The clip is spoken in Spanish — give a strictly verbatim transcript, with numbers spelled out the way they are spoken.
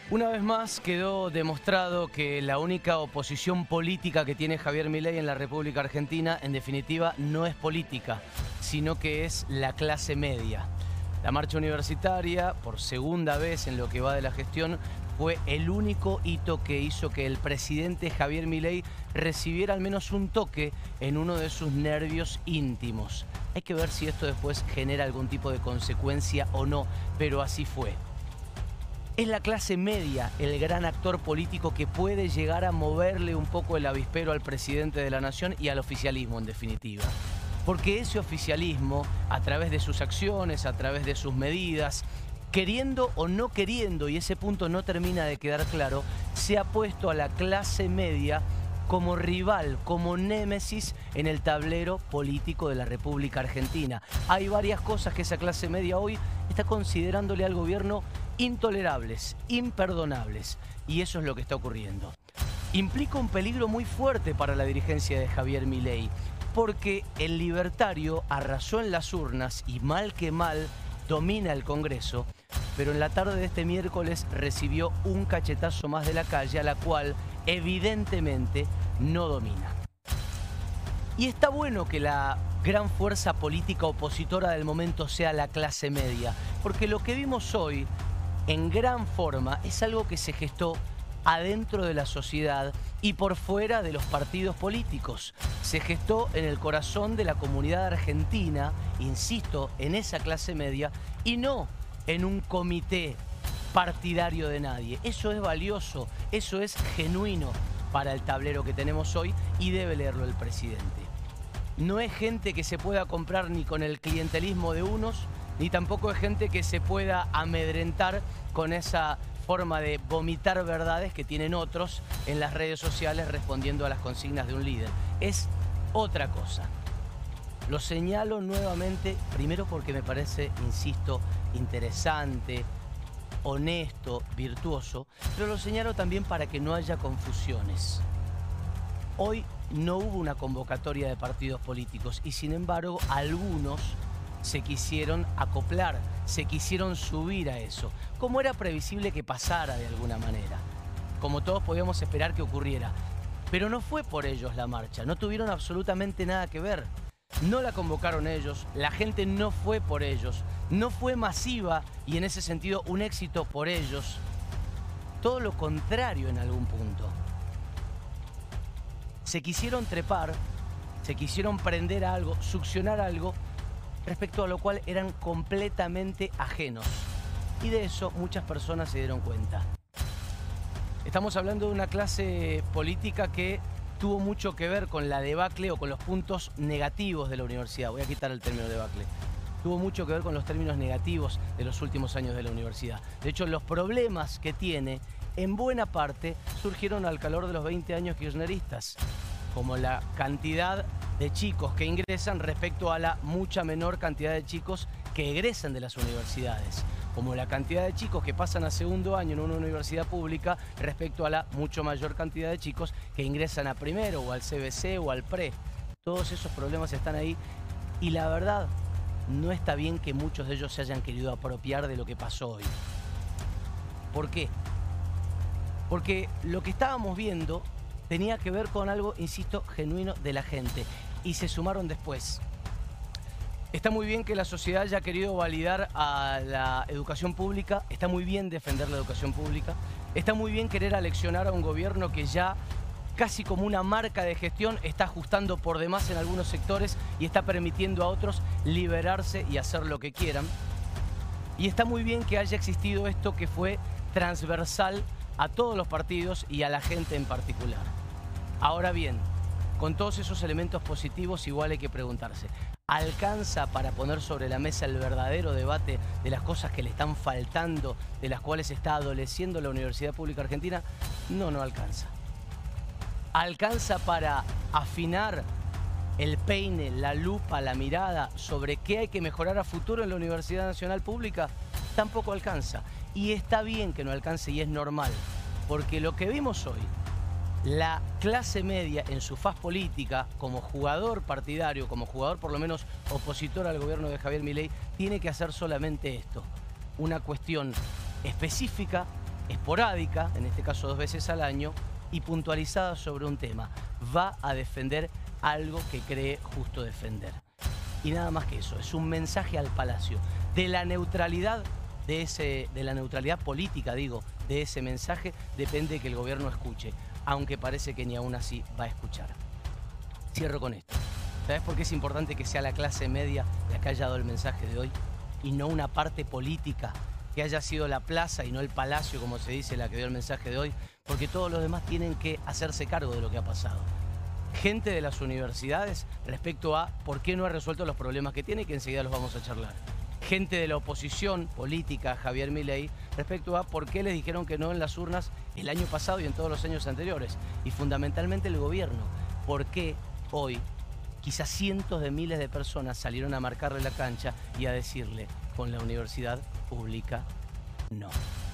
Una vez más quedó demostrado que la única oposición política que tiene Javier Milei en la República Argentina, en definitiva, no es política, sino que es la clase media. La marcha universitaria, por segunda vez en lo que va de la gestión, fue el único hito que hizo que el presidente Javier Milei recibiera al menos un toque en uno de sus nervios íntimos. Hay que ver si esto después genera algún tipo de consecuencia o no, pero así fue. Es la clase media el gran actor político que puede llegar a moverle un poco el avispero al presidente de la nación y al oficialismo en definitiva. Porque ese oficialismo, a través de sus acciones, a través de sus medidas, queriendo o no queriendo, y ese punto no termina de quedar claro, se ha puesto a la clase media como rival, como némesis en el tablero político de la República Argentina. Hay varias cosas que esa clase media hoy está considerándole al gobierno intolerables, imperdonables, y eso es lo que está ocurriendo. Implica un peligro muy fuerte para la dirigencia de Javier Milei, porque el libertario arrasó en las urnas y mal que mal domina el Congreso, pero en la tarde de este miércoles recibió un cachetazo más de la calle, a la cual evidentemente no domina. Y está bueno que la gran fuerza política opositora del momento sea la clase media, porque lo que vimos hoy, en gran forma, es algo que se gestó adentro de la sociedad y por fuera de los partidos políticos. Se gestó en el corazón de la comunidad argentina, insisto, en esa clase media, y no en un comité partidario de nadie. Eso es valioso, eso es genuino para el tablero que tenemos hoy y debe leerlo el presidente. No es gente que se pueda comprar ni con el clientelismo de unos, ni tampoco es gente que se pueda amedrentar con esa forma de vomitar verdades que tienen otros en las redes sociales respondiendo a las consignas de un líder. Es otra cosa. Lo señalo nuevamente, primero porque me parece, insisto, interesante, honesto, virtuoso, pero lo señalo también para que no haya confusiones. Hoy no hubo una convocatoria de partidos políticos y, sin embargo, algunos se quisieron acoplar, se quisieron subir a eso, como era previsible que pasara de alguna manera, como todos podíamos esperar que ocurriera. Pero no fue por ellos la marcha, no tuvieron absolutamente nada que ver. No la convocaron ellos, la gente no fue por ellos, no fue masiva y en ese sentido un éxito por ellos. Todo lo contrario en algún punto. Se quisieron trepar, se quisieron prender a algo, succionar algo, respecto a lo cual eran completamente ajenos. Y de eso muchas personas se dieron cuenta. Estamos hablando de una clase política que tuvo mucho que ver con la debacle o con los puntos negativos de la universidad. Voy a quitar el término debacle. Tuvo mucho que ver con los términos negativos de los últimos años de la universidad. De hecho, los problemas que tiene, en buena parte, surgieron al calor de los veinte años kirchneristas, como la cantidad de chicos que ingresan respecto a la mucha menor cantidad de chicos que egresan de las universidades, como la cantidad de chicos que pasan a segundo año en una universidad pública respecto a la mucho mayor cantidad de chicos que ingresan a primero o al C B C o al Pre. Todos esos problemas están ahí y la verdad no está bien que muchos de ellos se hayan querido apropiar de lo que pasó hoy. ¿Por qué? Porque lo que estábamos viendo tenía que ver con algo, insisto, genuino de la gente. Y se sumaron después. Está muy bien que la sociedad haya querido validar a la educación pública. Está muy bien defender la educación pública. Está muy bien querer aleccionar a un gobierno que ya, casi como una marca de gestión, está ajustando por demás en algunos sectores y está permitiendo a otros liberarse y hacer lo que quieran. Y está muy bien que haya existido esto que fue transversal a todos los partidos y a la gente en particular. Ahora bien, con todos esos elementos positivos igual hay que preguntarse, ¿alcanza para poner sobre la mesa el verdadero debate de las cosas que le están faltando, de las cuales está adoleciendo la Universidad Pública Argentina? No, no alcanza. ¿Alcanza para afinar el peine, la lupa, la mirada sobre qué hay que mejorar a futuro en la Universidad Nacional Pública? Tampoco alcanza. Y está bien que no alcance y es normal, porque lo que vimos hoy, la clase media en su faz política, como jugador partidario, como jugador por lo menos opositor al gobierno de Javier Milei, tiene que hacer solamente esto, una cuestión específica esporádica, en este caso dos veces al año, y puntualizada sobre un tema. Va a defender algo que cree justo defender. Y nada más que eso, es un mensaje al Palacio de la neutralidad de ese, de la neutralidad política, digo, de ese mensaje depende que el gobierno escuche, aunque parece que ni aún así va a escuchar. Cierro con esto. ¿Sabes por qué es importante que sea la clase media la que haya dado el mensaje de hoy y no una parte política que haya sido la plaza y no el Palacio, como se dice, la que dio el mensaje de hoy? Porque todos los demás tienen que hacerse cargo de lo que ha pasado. Gente de las universidades respecto a por qué no ha resuelto los problemas que tiene, que enseguida los vamos a charlar. Gente de la oposición política a Javier Milei respecto a por qué les dijeron que no en las urnas el año pasado y en todos los años anteriores. Y fundamentalmente el gobierno. ¿Por qué hoy quizás cientos de miles de personas salieron a marcarle la cancha y a decirle con la universidad pública no?